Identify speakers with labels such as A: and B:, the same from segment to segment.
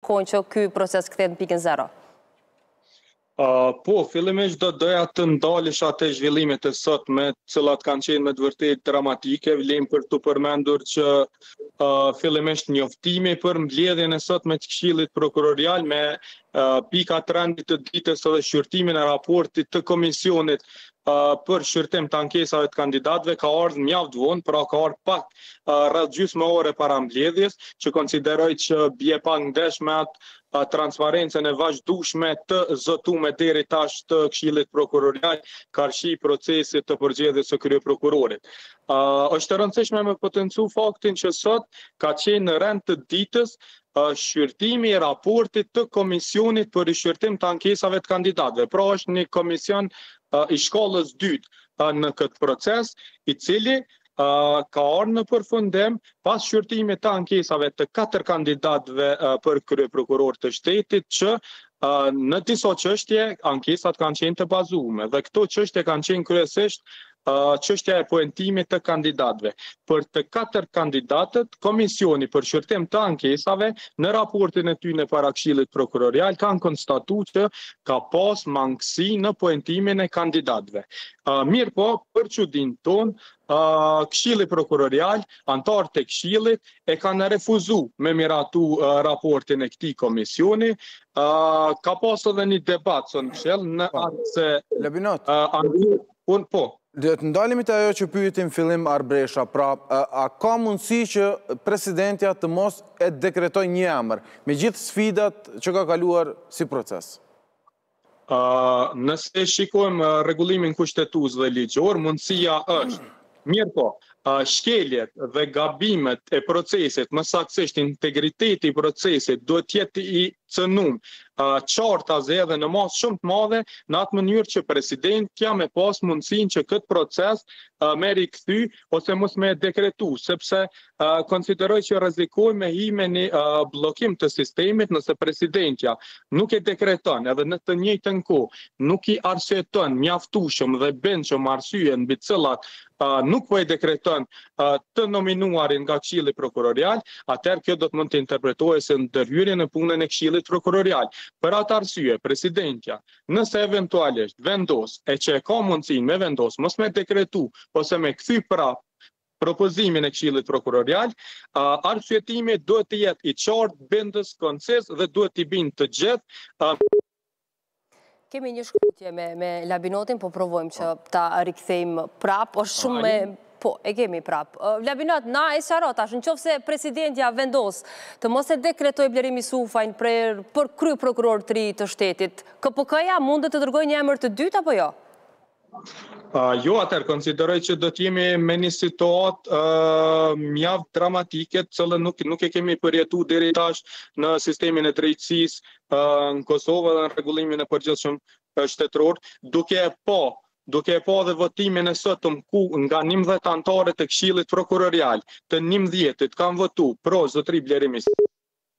A: kërkojnë që ky proces kthehet në pikën zero?
B: Po, fillimisht do doja të ndalish atë zhvillimet e sotme, cilat kanë qenë me të vërtetë dramatike. Vlen për të përmendur që fillimisht njoftimi për mbledhjen e sotme të Këshillit Prokurorial me pika të rëndit të ditës edhe shqyrtimin e raportit të komisionit për shqyrtim të ankesave të kandidatëve ka ardhur mjaft vonë, pra ka ardhur pak rreth gjysmë ore para mbledhjes, që konsideroj që bie pak ndesh me atë transparencën e vazhdueshme të zotuar deri tash të Këshillit Prokurorial, karshi procesit të përgjedhjes së kryeprokurorit. Është e rëndësishme me potencu faktin që sot ka qenë në rend të ditës shqyrtimi i raportit të komisionit për shqyrtim të ankesave të kandidatëve. Pra është një komision i shkallës dytë në këtë proces, i cili ka ardhur në përfundim pas shqyrtimit të ankesave të 4 kandidatëve për kryeprokuror të shtetit, që në disa çështje ankesat kanë qenë të bazuara dhe këto çështje kanë qenë kryesisht çështja e poentimit të kandidatëve. Për të 4 kandidatët, komisioni për shqyrtim të ankesave në raportin e tyre para Këshillit Prokurorial kanë konstatuar që ka pas mangësi në poentimin e kandidatëve. Mirë po, për çudinë tonë, Këshilli Prokurorial, antarët e Këshillit e kanë refuzuar me miratu raportin e këtij komisioni. Ka pas edhe një debat në Këshill në atë se
C: Labinot.
B: Po.
C: Dhe të ndalemi të ajo që pyetim fillim Arbresha, pra a ka mundësi që presidentja të mos e dekretoj një emër, me gjithë sfidat që ka kaluar si proces?
B: Nëse shikojmë rregullimin kushtetues dhe ligjor, mundësia është. Mirë po, shkeljet dhe gabimet e procesit, më saktësisht integriteti i procesit, duhet të jetë i cënuar qartaze edhe në masë shumë të madhe, në atë mënyrë që presidentja me pas mundësinë që këtë proces me rikthy ose mos me dekretu, sepse konsideroj që rrezikojmë me hi me një bllokim të sistemit nëse presidentja nuk e dekreton edhe në të njëjtën kohë nuk i arsyeton mjaftueshëm dhe bindshëm arsye mbi të cilat nuk po e dekreton të nominuarin nga Këshilli Prokurorial, atëherë kjo do të mund të interpretohet si ndërhyrje në punën e Këshillit Prokurorial. Për atë arsye, presidentja, nëse eventualisht vendos e që e ka mundësinë me vendos, mos me dekretu ose me kthy prap propozimin e Këshillit Prokurorial, arsyetimi duhet të jetë i qartë, bindës, koncis dhe duhet të bindë të gjithë.
A: Kemi një shkutje me Labinotin, po provojmë që ta rikthejmë prap, është shumë me... Po, e kemi prap. Labinot, na e sharot, në qoftë se presidentja vendos të mos e dekretoj Blerim Isufajn për kryeprokuror të ri të shtetit, KPK-ja mundet të dërgoj një emër të dytë apo jo?
B: Jo, atëherë konsideroj që do të jemi me një situatë mjaft dramatike, të cilën nuk e kemi përjetuar deri tash në sistemin e drejtësisë në Kosovë dhe në rregullimin e përgjithshëm shtetëror, duke e pa dhe votimin e sotëm ku nga 11 anëtarët të Këshillit Prokurorial të 11-it kanë votu pro zotëri Blerim Isufaj.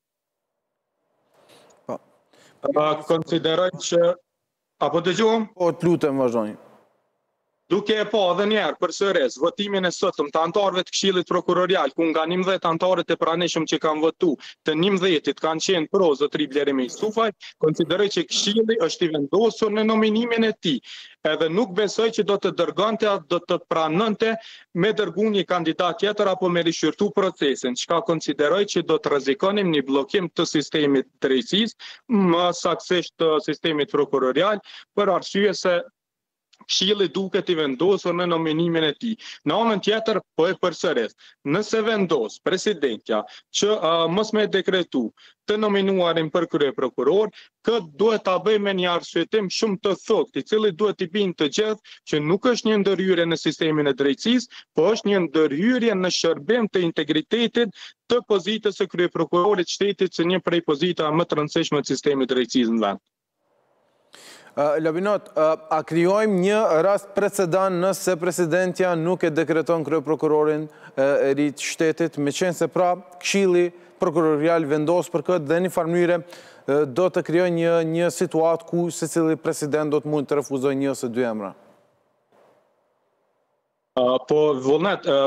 B: Konsideroj që... Apo dëgjojmë?
C: Po, të lutem vazhdoni.
B: Duke e pa edhe njerë përsëris votimin e sotëm të antarëve të Këshillit Prokurorial, ku nga 11 antarët e pranishëm që kanë votu, të 11-it kanë qenë pro zotëri Blerim Isufaj, konsideroj që Këshilli është i vendosur në nominimin e tij. Edhe nuk besoj që do të dërgonte, do të pranonte me dërgu një kandidat tjetër apo me rishqyrtu procesin, çka konsideroj që do të rrezikonim një bllokim të sistemit drejtësisë, më saktësisht të sistemit prokurorial, për arsye se Këshilli duket i vendosur në nominimin e tij. Në anën tjetër, po e përsëris, nëse vendos presidentja që mos me dekretu të nominuarin për kryeprokuror, këtë duhet ta bëjë me një arsyetim shumë të thotë, i cili duhet i bindë të gjithë që nuk është një ndërhyrje në sistemin e drejtësisë, po është një ndërhyrje në shërbim të integritetit të pozitës së kryeprokurorit shtetit, si një prej pozitave më të rëndësishme të sistemit drejtësisë në vend.
C: Labinot, a krijojmë një rast precedan nëse presidentja nuk e dekreton kryeprokurorin e ri të shtetit, me qenë se pra Këshilli Prokurorial vendos për këtë dhe një farë mënyre do të krijojë një situatë ku secili president do të mund të refuzojë një ose dy emra?
B: Po vullnet,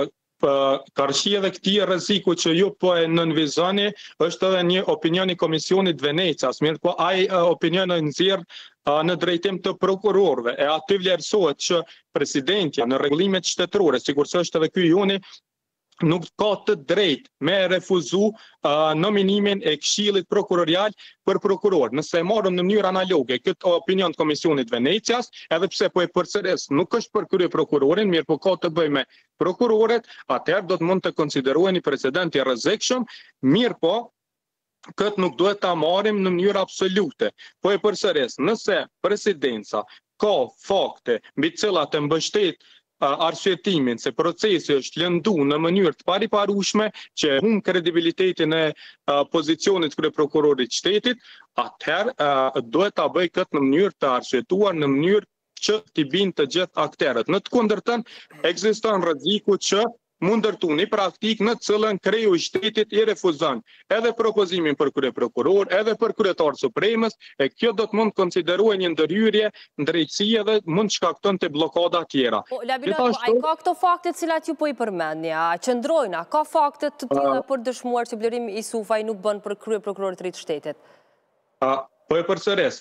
B: Karshi edhe këtij rreziku që ju po e nënvizoni është edhe një opinion i Komisionit Venecias, mirë po ai opinion e nxjerr në drejtim të prokurorëve. E aty vlerësohet që presidentja në rregullimet shtetërore, sigurisht është edhe ky juni, nuk ka të drejtë me refuzu nominimin e Këshillit Prokurorial për prokuror. Nëse e marrëm në mënyrë analoge këtë opinion të Komisionit Venecias, edhe pse po e përsëris, nuk është për kryeprokurorin, mirë po ka të bëjë me prokurorët, atëherë do të mund të konsideroheni precedent i rrezikshëm, mirë po këtë nuk duhet ta marrim në mënyrë absolute. Po e përsëris, nëse presidenca ka fakte mbi të cilat e mbështet arsyetimin se procesi është lëndu në mënyrë të pariparueshme që humb kredibilitetin e pozicionit kryeprokurorit të shtetit, atëherë duhet ta bëj këtë në mënyrë të arsyetuar, në mënyrë që t'i binë të gjithë akterët. Në të kundërtën, ekziston rreziku që mund ndërtu një praktik në cilën kreu i shtetit i refuzon edhe propozimin për kryeprokuror, edhe për kryetar supremës, e kjo do të mund konsiderohet një ndërhyrje në drejtësi edhe mund shkakton të blokada tjera.
A: Labinot, a i ka këto fakte cilat ju po i përmendni, a qëndrojna, ka fakte të tilla për dëshmuar që Blerimi Isufaj nuk bën për kryeprokurorit të ri të shtetit?
B: Po e përsëris,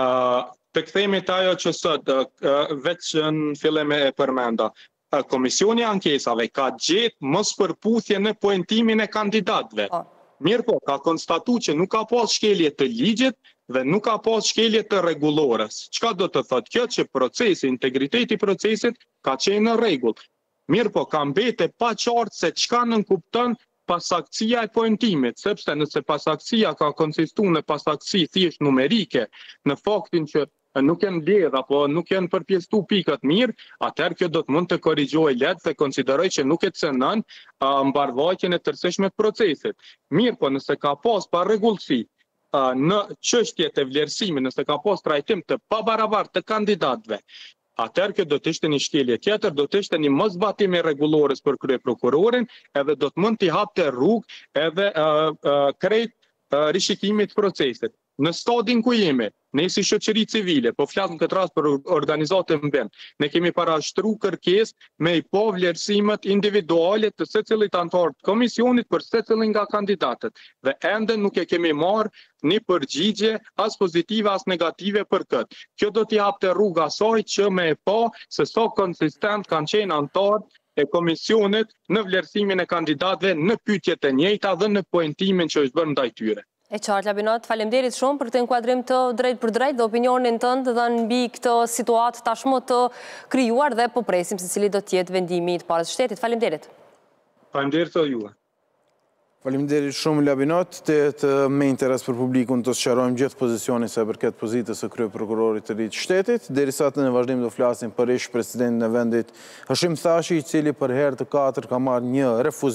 B: të kthehemi te ajo që sot veç në fillim e përmenda. Komisioni i ankesave ka gjetë mospërputhje në pointimin e kandidatëve. Mirë po, ka konstatu që nuk ka pas shkelje të ligjit dhe nuk ka pas shkelje të rregullores. Çka do të thotë kjo? Që procesi, integriteti i procesit ka qenë në rregull. Mirë po, ka mbetë pa qartë se çka nënkupton pasaktësia e pointimit, sepse nëse pasaktësia ka konsistuar në pasaktësi thjesht numerike, në faktin që nuk janë mbledh apo nuk janë përpjestu pikat mirë, atëherë kjo do të mund të korrigjohej lehtë dhe konsideroj që nuk e cënon mbarvajtjen e tërësishme të procesit. Mirë po, nëse ka pas parregullsi në çështjet e vlerësimit, nëse ka pas trajtim të pabarabartë të kandidatëve, atëherë kjo do të ishte një shkelje tjetër, do të ishte një mosbatim i rregullores për kryeprokurorin, edhe do të mund t'i hapte rrugë edhe krejt rishikimit të procesit. Në stadin ku jemi, ne si shoqëri civile, po flas në këtë rast për organizate mbend, ne kemi parashtruar kërkesë me i pa vlerësimet individuale të secilit antar të komisionit për secilin nga kandidatët dhe ende nuk e kemi marrë një përgjigje as pozitive as negative për këtë. Kjo do t'i hapte rrugë asaj që me e pa se sa konsistent kanë qenë antarët e komisionit në vlerësimin e kandidatëve në pyetjet e njëjta dhe në pointimin që është bërë ndaj tyre.
A: E qartë, Labinot, faleminderit shumë për këtë inkuadrim të drejt për drejt dhe opinionin tënd dhe mbi këtë situatë tashmë të krijuar dhe po presim se cili do të jetë vendimi i parës shtetit. Faleminderit.
B: Faleminderit edhe juve.
C: Faleminderit shumë, Labinot, të me interes për publikun të sqarojmë gjithë pozicionin se përket pozitës së kryeprokurorit të ri të shtetit. Derisa në vazhdim do flasim për ish presidentin e vendit Hashim Thaçi, i cili për herë të katërt ka marrë një refuzim